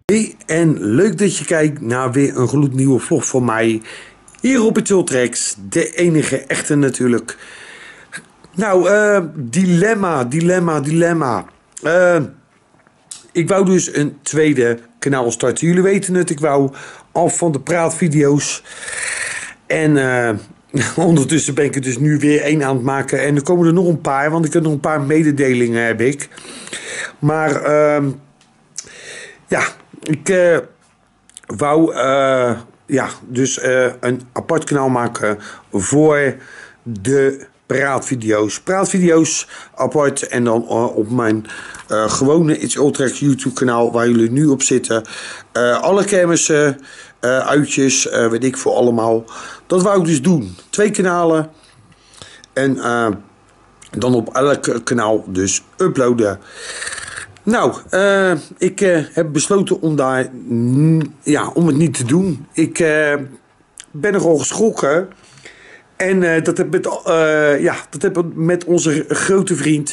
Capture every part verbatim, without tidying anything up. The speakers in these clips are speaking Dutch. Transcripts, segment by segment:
Hey, en leuk dat je kijkt naar weer een gloednieuwe vlog van mij. Hier op het Ultrex, de enige echte natuurlijk. Nou, uh, dilemma, dilemma, dilemma. Uh, ik wou dus een tweede kanaal starten. Jullie weten het, ik wou af van de praatvideo's. En uh, ondertussen ben ik er dus nu weer één aan het maken. En er komen er nog een paar, want ik heb nog een paar mededelingen heb ik. Maar uh, ja... Ik uh, wou uh, ja, dus uh, een apart kanaal maken voor de praatvideo's. Praatvideo's apart en dan uh, op mijn uh, gewone It's Ultrex YouTube kanaal waar jullie nu op zitten. Uh, alle kermissen, uh, uitjes, uh, weet ik voor allemaal. Dat wou ik dus doen. Twee kanalen. En uh, dan op elk kanaal dus uploaden. Nou, uh, ik uh, heb besloten om, daar, ja, om het niet te doen. Ik uh, ben nogal geschrokken. En uh, dat heeft met, uh, ja, dat heeft met onze grote vriend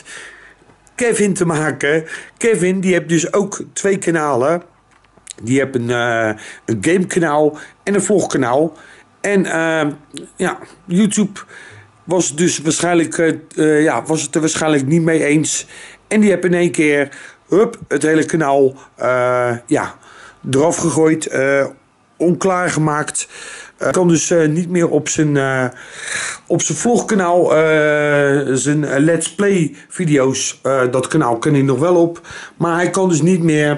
Kevin te maken. Kevin die heeft dus ook twee kanalen. Die heeft een, uh, een gamekanaal en een vlogkanaal. En uh, ja, YouTube was, dus waarschijnlijk, uh, uh, ja, was het er waarschijnlijk niet mee eens. En die heeft in één keer... Hup, het hele kanaal uh, ja, eraf gegooid, uh, onklaar gemaakt. Uh, kan dus uh, niet meer op zijn, uh, op zijn vlogkanaal, uh, zijn Let's Play video's, uh, dat kanaal kan hij nog wel op. Maar hij kan dus niet meer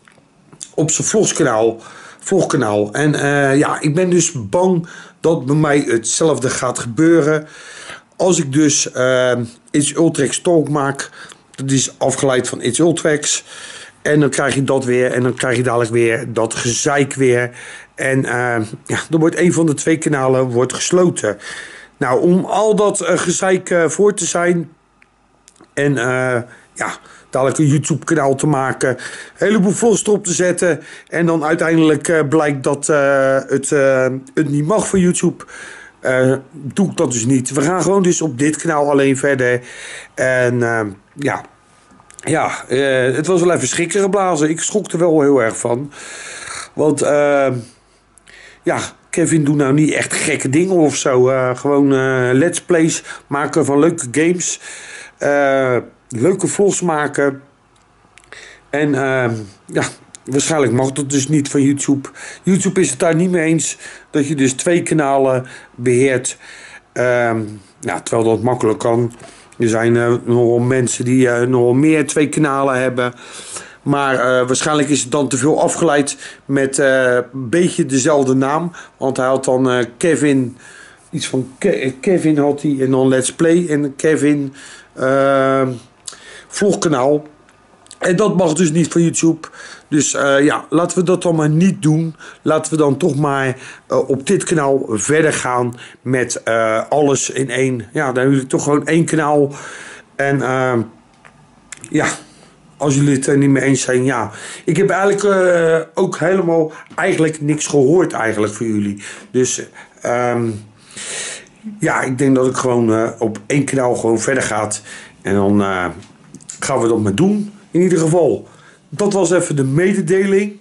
op zijn vlogskanaal, vlogkanaal. En uh, ja, ik ben dus bang dat bij mij hetzelfde gaat gebeuren. Als ik dus uh, It's Ultrex Talk maak... Dat is afgeleid van It's Ultrex. En dan krijg je dat weer. En dan krijg je dadelijk weer dat gezeik weer. En uh, ja, dan wordt een van de twee kanalen wordt gesloten. Nou, om al dat uh, gezeik uh, voor te zijn. En uh, ja, dadelijk een YouTube kanaal te maken. Een heleboel vlogs erop te zetten. En dan uiteindelijk uh, blijkt dat uh, het, uh, het niet mag voor YouTube. Uh, doe ik dat dus niet. We gaan gewoon dus op dit kanaal alleen verder. En uh, ja, ja uh, het was wel even schrikken geblazen. Ik schrok er wel heel erg van. Want uh, ja, Kevin doet nou niet echt gekke dingen of zo. Uh, gewoon uh, let's plays maken van leuke games. Uh, leuke vlogs maken. En uh, ja... Waarschijnlijk mag dat dus niet van YouTube. YouTube is het daar niet mee eens dat je dus twee kanalen beheert. Um, ja, terwijl dat makkelijk kan. Er zijn uh, nogal mensen die uh, nogal meer twee kanalen hebben. Maar uh, waarschijnlijk is het dan te veel afgeleid met uh, een beetje dezelfde naam. Want hij had dan uh, Kevin, iets van Ke Kevin had hij en dan Let's Play en Kevin uh, vlogkanaal. En dat mag dus niet van YouTube. Dus uh, ja, laten we dat dan maar niet doen. Laten we dan toch maar uh, op dit kanaal verder gaan met uh, alles in één. Ja, dan hebben jullie toch gewoon één kanaal. En uh, ja, als jullie het er niet mee eens zijn, ja. Ik heb eigenlijk uh, ook helemaal eigenlijk niks gehoord eigenlijk van jullie. Dus um, ja, ik denk dat ik gewoon uh, op één kanaal gewoon verder gaat. En dan uh, gaan we dat maar doen. In ieder geval, dat was even de mededeling.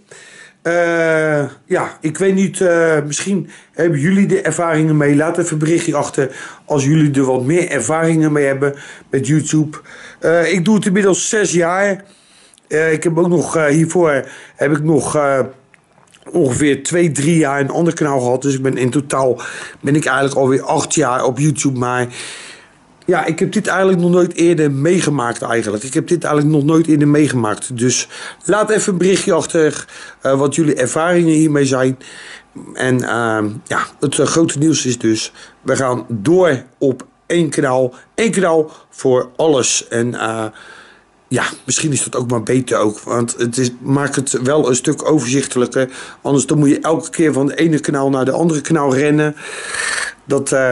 Uh, ja, ik weet niet, uh, misschien hebben jullie de ervaringen mee. Laat even een berichtje achter als jullie er wat meer ervaringen mee hebben met YouTube. Uh, ik doe het inmiddels zes jaar. Uh, ik heb ook nog, uh, hiervoor heb ik nog uh, ongeveer twee, drie jaar een ander kanaal gehad. Dus ik ben in totaal ben ik eigenlijk alweer acht jaar op YouTube. Maar... ja, ik heb dit eigenlijk nog nooit eerder meegemaakt eigenlijk. Ik heb dit eigenlijk nog nooit eerder meegemaakt. Dus laat even een berichtje achter uh, wat jullie ervaringen hiermee zijn. En uh, ja, het uh, grote nieuws is dus... we gaan door op één kanaal. Eén kanaal voor alles. En uh, ja, misschien is dat ook maar beter ook. Want het is, maakt het wel een stuk overzichtelijker. Anders dan moet je elke keer van het ene kanaal naar de andere kanaal rennen. Dat... Uh,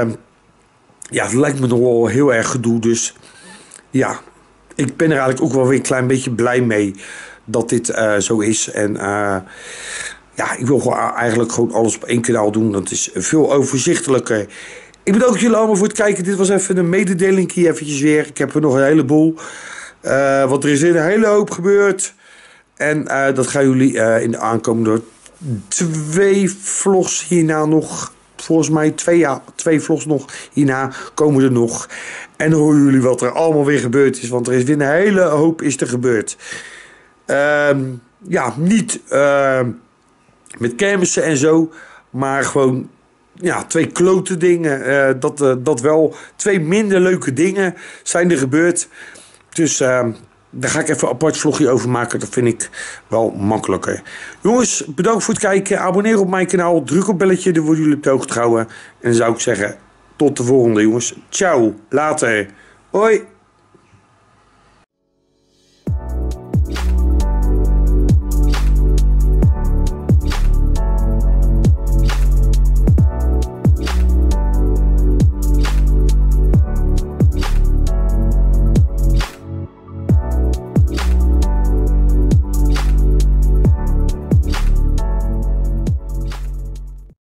Ja, het lijkt me nog wel heel erg gedoe. Dus ja, ik ben er eigenlijk ook wel weer een klein beetje blij mee dat dit uh, zo is. En uh, ja, ik wil gewoon eigenlijk gewoon alles op één kanaal doen. Dat is veel overzichtelijker. Ik bedank jullie allemaal voor het kijken. Dit was even een mededeling hier eventjes weer. Ik heb er nog een heleboel. Uh, want er is een hele hoop gebeurd. En uh, dat gaan jullie uh, in de aankomende twee vlogs hierna nog... Volgens mij twee, ja, twee vlogs nog hierna komen er nog. En dan horen jullie wat er allemaal weer gebeurd is. Want er is weer een hele hoop is er gebeurd. Uh, ja, niet uh, met kermissen en zo. Maar gewoon ja, twee klote dingen. Uh, dat, uh, dat wel. Twee minder leuke dingen zijn er gebeurd. Dus... Uh, Daar ga ik even een apart vlogje over maken. Dat vind ik wel makkelijker. Jongens, bedankt voor het kijken. Abonneer op mijn kanaal. Druk op belletje. Dan worden jullie op de hoogte gehouden. En dan zou ik zeggen, tot de volgende jongens. Ciao. Later. Hoi.